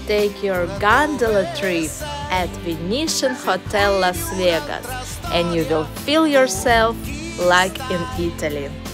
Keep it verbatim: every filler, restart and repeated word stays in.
take your gondola trip at Venetian Hotel Las Vegas, and you will feel yourself like in Italy.